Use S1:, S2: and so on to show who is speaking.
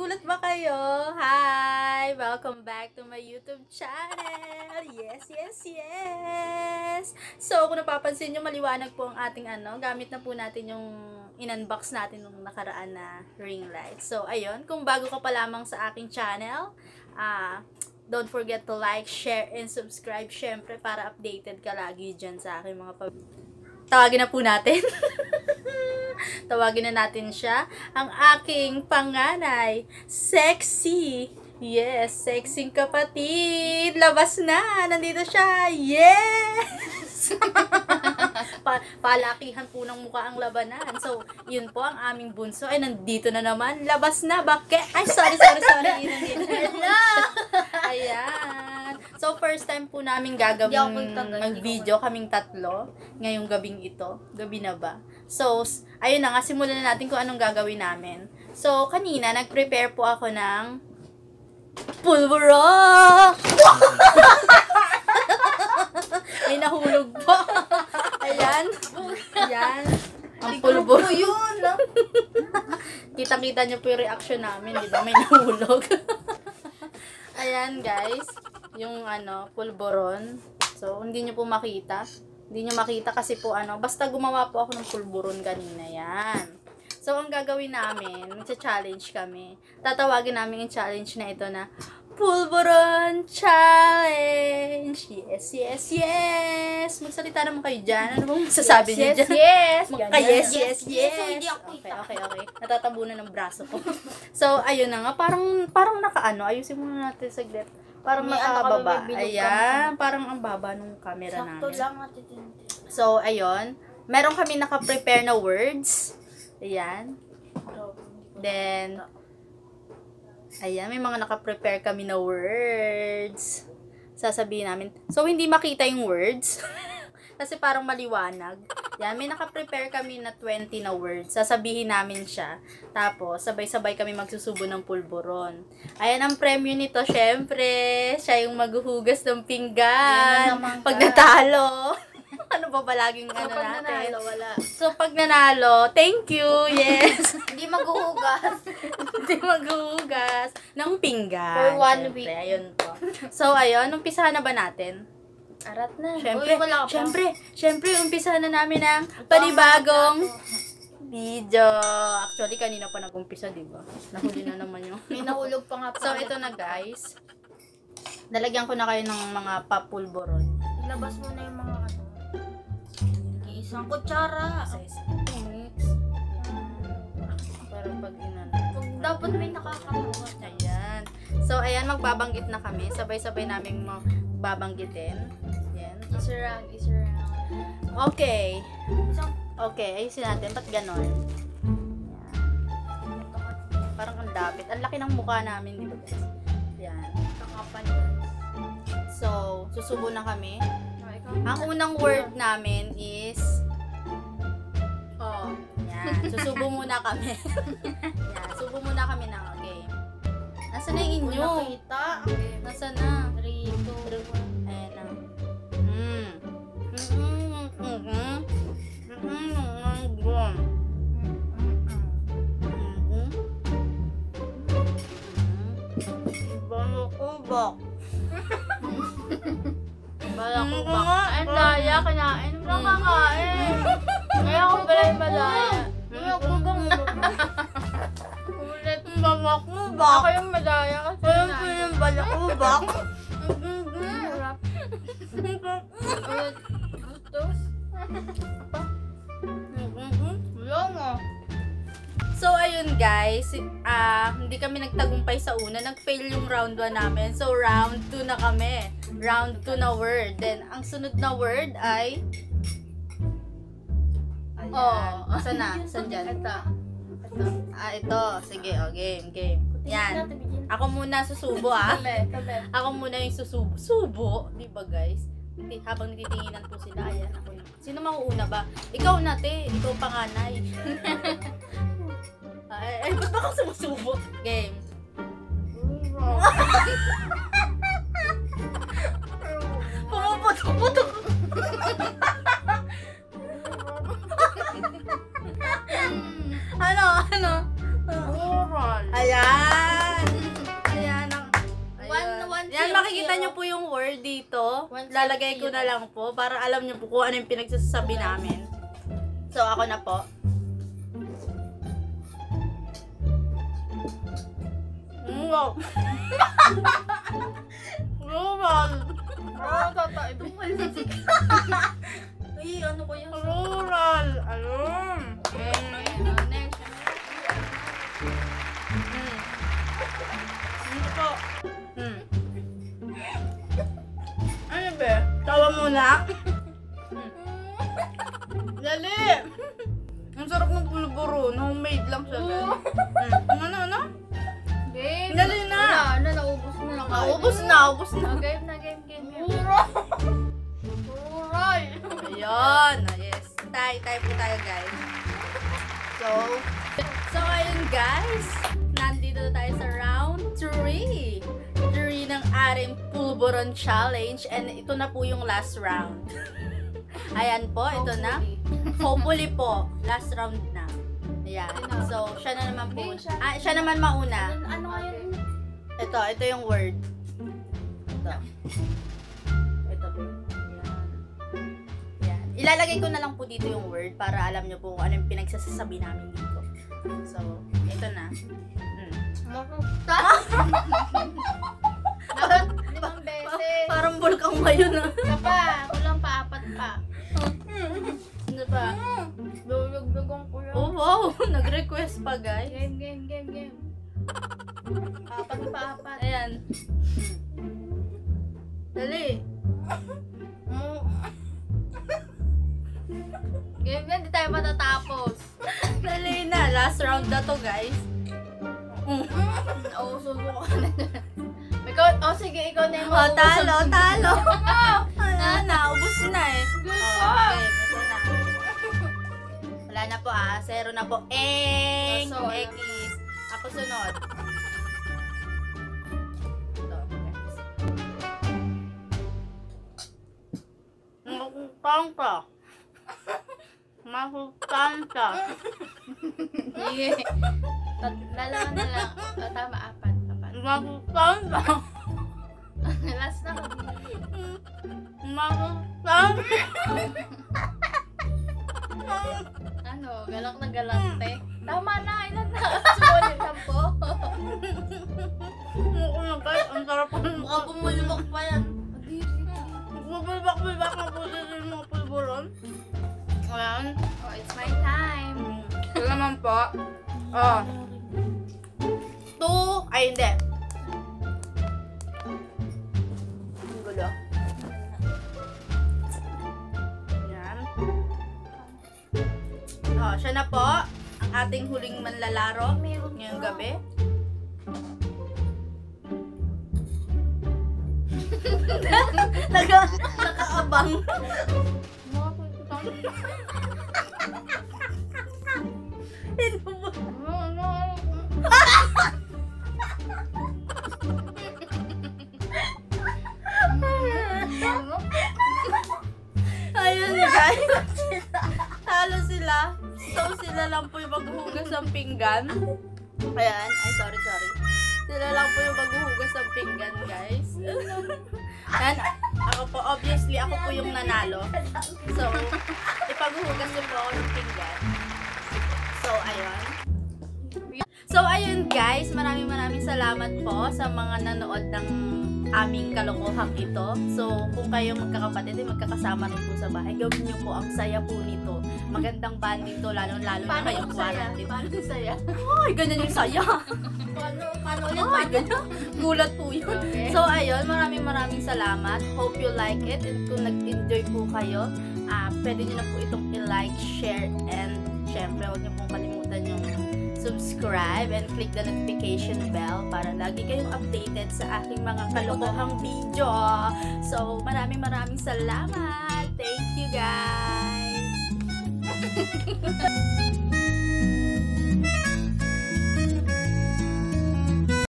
S1: Nagulat ba kayo? Hi! Welcome back to my YouTube channel! Yes! So, kung napapansin nyo, maliwanag po ang ating gamit na po natin yung in-unbox natin nung nakaraan na ring light. So, ayun, kung bago ka pa lamang sa aking channel, don't forget to like, share, and subscribe, syempre, para updated ka lagi dyan sa aking mga tawagin na po natin. Tawagin na natin siya. Ang aking panganay. Sexy. Yes, sexy kapatid. Labas na. Nandito siya. Yes! Palakihan po ng mukha ang labanan. So, yun po ang aming bunso. Ay, nandito na naman. Labas na. Bakit? Ay, sorry. Nandito na. Ayan. So, first time po namin gagawin ang video, kaming tatlo, ngayong gabing ito. Gabi na ba? So, ayun na nga, simulan na natin kung anong gagawin namin. So, kanina, nag-prepare po ako ng POLVORON! May nahulog po. Ayan. Ayan. Ang POLVORON. Yun. Kita-kita nyo po yung reaction namin, di ba? May nahulog. Ayan, guys. Yung POLVORON. So, hindi nyo po makita. Hindi nyo makita kasi po basta gumawa po ako ng POLVORON kanina. Yan. So, ang gagawin namin, magsa-challenge kami. Tatawagin namin yung challenge na ito na POLVORON Challenge! Yes! Magsalita naman kayo dyan. Ano bang masasabi niyo dyan? Yes! Okay. Natatabunan ng braso ko. So, ayun na nga. Parang ayusin muna natin saglit. Parang nakababa. Ayan. Parang ang baba ng camera namin.
S2: Sakto lang at
S1: So, ayun. Meron kami naka-prepare na words. Ayan. Then, ayan. May mga naka-prepare kami na words. Sasabihin namin. So, hindi makita yung words. Kasi parang maliwanag. Yan, may naka-prepare kami na 20 na words. Sasabihin namin siya. Tapos, sabay-sabay kami magsusubo ng POLVORON. Ayan ang premyo nito, syempre. Siya yung maghuhugas ng pinggan. Pag natalo. Ano ba palaging
S2: natin? Nanalo, wala.
S1: So, pag nanalo, thank you, yes.
S2: Hindi maghuhugas.
S1: Hindi maghuhugas ng pinggan.
S2: For 1 week.
S1: Ayun po. So, ayun, umpisahan na ba natin?
S2: Arat na.
S1: Syempre, umpisa na namin ang panibagong video. Actually, kanina pa nag-umpisa, diba? Nahuli na naman yung...
S2: May nahulog pa nga pa.
S1: So, ito na guys. Dalagyan ko na kayo ng mga POLVORON.
S2: Ilabas mo na yung mga isang kutsara.
S1: Para pag
S2: dapat may nakakatawa.
S1: Ayan. So, ayan, magbabanggit na kami. Sabay-sabay namin babanggitin. Ayan.
S2: Isa round.
S1: Okay. Okay, ayusin natin. Ba't ganon? Ayan. Parang ang dapit. Ang laki ng mukha namin, di ba guys? Ayan.
S2: Kakapan.
S1: So, susubo na kami. Ang unang word namin is yan. Susubo muna kami. Yan. Subo muna kami ng game. Nasaan na yung inyo? Nasaan na? 3, 2, 1. Ayan na.
S2: Balakubak. Ay, daya. Kinain mo lang kakain. Kaya ako pala yung madaya.
S1: Ulit yung balakubak.
S2: Ako yung madaya kasi
S1: Alam ko yung balakubak.
S2: Ulit. Gusto? Wala nga.
S1: So, ayun guys, hindi kami nagtagumpay sa una. Nag-fail yung round 1 namin. So, round 2 na kami. Round 2 na word. Then, ang sunod na word ay... Ayan. Saan na? Saan dyan?
S2: Ito.
S1: Ito. Sige, game. Yan. Ako muna susubo, Ako muna yung susubo. Subo? Diba guys? Habang natitinginan po sila, ayan ako yung... Sino mauuna ba? Ikaw na, te. Ikaw panganay. Ay, ba't ba kang sumusubo? Game. Pumuputok-putok. Ano? Ayan. makikita nyo po yung word dito, lalagay ko na lang po para alam nyo po kung ano yung pinagsasabi namin. So, ako na po. Wow. Rural.
S2: Tataibin.
S3: Uy, ano ko yun?
S1: Rural. Alum.
S2: Next.
S1: Ano po? Ano ba? Tawa muna. Dali. Ang sarap ng pulburo. Homemade lang siya. Ano?
S2: Game.
S1: Dali na.
S2: Naubos na lang.
S1: Ubus na.
S2: Game. Uray.
S1: Ayun. Yes. Tayo po tayo, guys. So ayun, guys. Nandito na tayo sa round 3. 3 ng ating Pulvoron Challenge. And ito na po yung last round. Ayan po, ito na. Hopefully po, last round na. Ayan. So, siya na naman po. Siya naman mauna.
S2: Ano ngayon?
S1: Ito yung word. Ito po. Ayan. Ilalagay ko na lang po dito yung word para alam nyo po kung ano yung pinagsasabi namin dito. So, ito na.
S2: Dapat 5 beses.
S1: Parang bulkang ngayon ah.
S2: Kulang pa, 4 pa.
S1: Ano pa?
S2: Lulugdugan ko yun.
S1: Oh wow! Nag-request pa, guys.
S2: Game. 4 pa.
S1: Ayan. Dali.
S2: Game yan, di tayo matatapos.
S1: Dali na. Last round na to, guys.
S2: Oo, susuko na. Sige, ikaw na yung
S1: Talo. Ubus na eh. Okay, ito na. Wala na po 0 na po. X. Ako sunod. Ito, guys. Masutanta.
S2: Sige. Dalawa na lang. Tama, 4.
S1: Masutanta.
S2: Last na kami.
S1: Masutanta.
S2: Ano, galak na galante. Tama na, ilan na? Sulit 10.
S1: Ang sarap po.
S3: Mukhang bumulubok pa yan.
S1: Bumulbak na po dito yung mga pulburon. Ayan.
S2: Oh, it's my time.
S1: Ito naman po. 2. Ay, hindi. Ang gulo. Ayan. Siya na po. Ang ating huling manlalaro ngayong gabi. Nakaabang. Ayun guys. Talo sila. So sila lang po yung maghuhugas ng pinggan. Ayan. Ay, sorry. Sila lang po yung maghuhugas ng pinggan, guys. Ayan. Ako po, obviously, ako po yung nanalo. So, ipaghuhugas niyo po ako ng pinggan. So, ayun guys. Maraming salamat po sa mga nanood ng aming kalokohang ito. So, kung kayo magkakapatid, magkakasama rin po sa bahay, gawin niyo po, ang saya po nito. Magandang banding to, lalo na kayong quarantine.
S2: Paano saya?
S1: Ay, ganyan yung saya.
S3: Paano ulit?
S1: Ay, ganyan. Gulat po yun.
S2: Okay.
S1: So, ayun, maraming salamat. Hope you like it. And kung nag-enjoy po kayo, pwede nyo na po itong i-like, share, and syempre, huwag nyo pong kalimutan yung subscribe and click the notification bell para lagi kayong updated sa aking mga kalokohang video. So, maraming salamat. Thank you, guys.